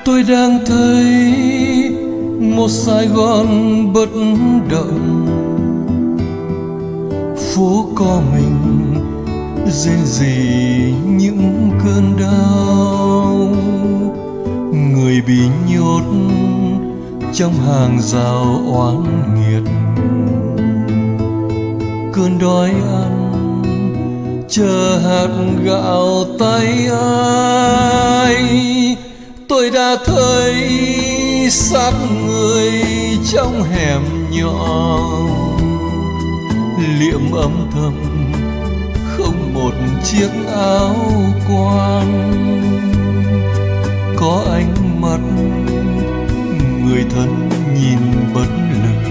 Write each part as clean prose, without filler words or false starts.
Tôi đang thấy một Sài Gòn bất động, phố có mình rên rỉ những cơn đau. Người bị nhốt trong hàng rào oán nghiệt, cơn đói ăn chờ hạt gạo tay ai. Tôi đã thấy xác người trong hẻm nhỏ, liệm âm thầm không một chiếc áo quan. Có ánh mắt người thân nhìn bất lực,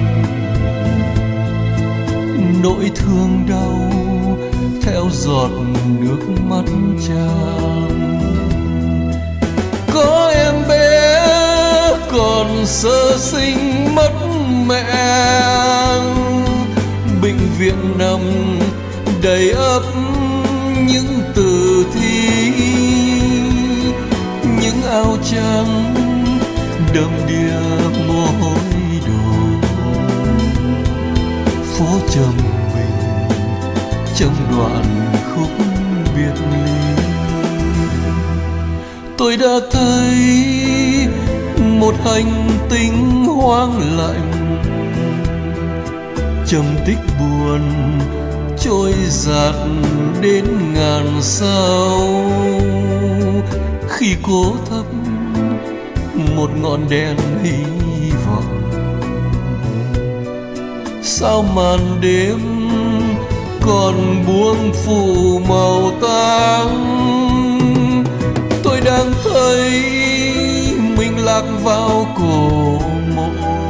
nỗi thương đau theo giọt nước mắt tràn. Có em bé còn sơ sinh mất mẹ, bệnh viện nằm đầy ắp những tử thi, những áo trắng đầm đìa mồ hôi đổ. Phố trầm mình trong đoạn khúc biệt ly. Tôi đã thấy một hành tinh hoang lạnh, trầm tích buồn trôi dạt đến ngàn sao. Khi cố thắp một ngọn đèn hy vọng, sao màn đêm còn buông phủ màu tang. Tôi đang thấy mình lạc vào cổ mộ,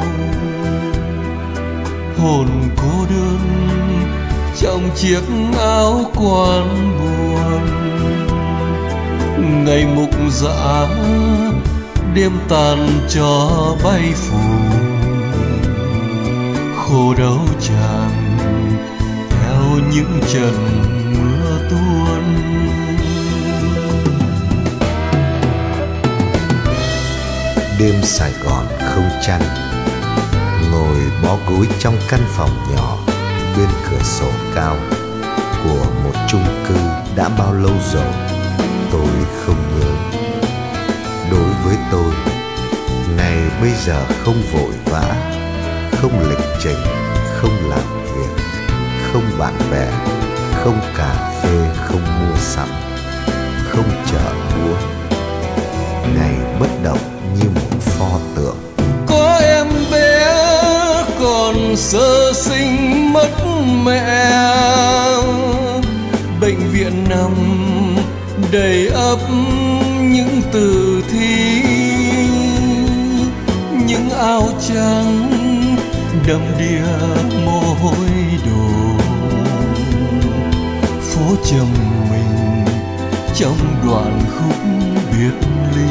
hồn cô đơn trong chiếc áo quan buồn. Ngày mục dã đêm tàn cho bay phủ, khổ đau tràn theo những trận mưa tuôn. Đêm Sài Gòn không chăn, ngồi bó gối trong căn phòng nhỏ bên cửa sổ cao của một chung cư đã bao lâu rồi tôi không nhớ. Đối với tôi, ngày bây giờ không vội vã, không lịch trình, không làm việc, không bạn bè, không cà phê, không mua sắm, không chợ búa. Ngày bất động như một pho tượng. Có em bé còn sơ sinh mất mẹ, bệnh viện nằm đầy ắp những tử thi, những áo trắng đầm đìa mồ hôi đổ. Phố trầm mình trong đoạn khúc biệt ly.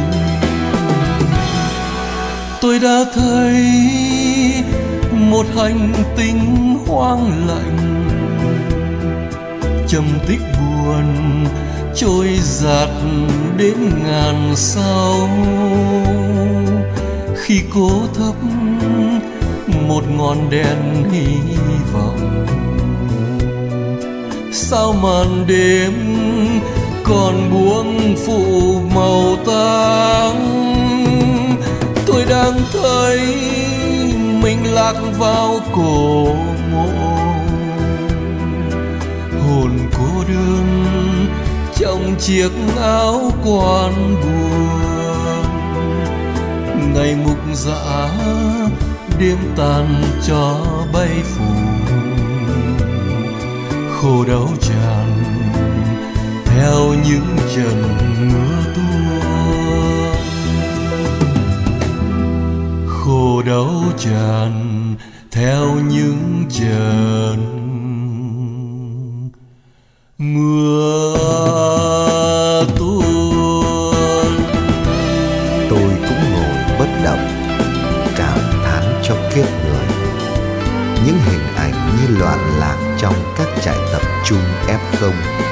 Tôi đã thấy một hành tinh hoang lạnh, trầm tích buồn trôi dạt đến ngàn sao. Khi cố thắp một ngọn đèn hy vọng, sao màn đêm còn buông phủ màu tang. Tôi đang thấy mình lạc vào cổ mộ, hồn cô đơn trong chiếc áo quan buồn. Ngày mục dã đêm tàn cho bay phủ, khổ đau tràn theo những trận mưa tuôn. Khổ đau tràn theo những trận mưa tuôn. Tôi cũng ngồi bất động, cảm thán cho kiếp người. Những hình ảnh như loạn lạc trong các trại tập trung F0,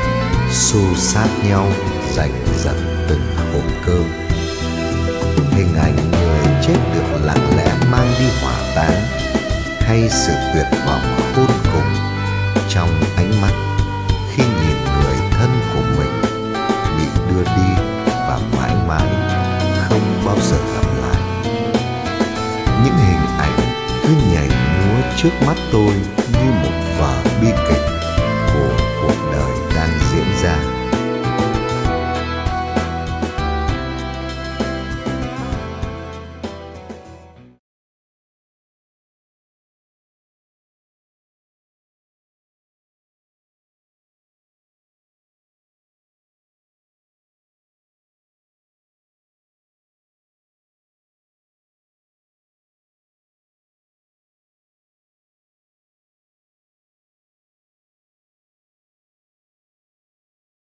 xô sát nhau giành giật từng hộp cơm. Hình sự tuyệt vọng khôn cùng trong ánh mắt khi nhìn người thân của mình bị đưa đi và mãi mãi không bao giờ gặp lại. Những hình ảnh cứ nhảy múa trước mắt tôi như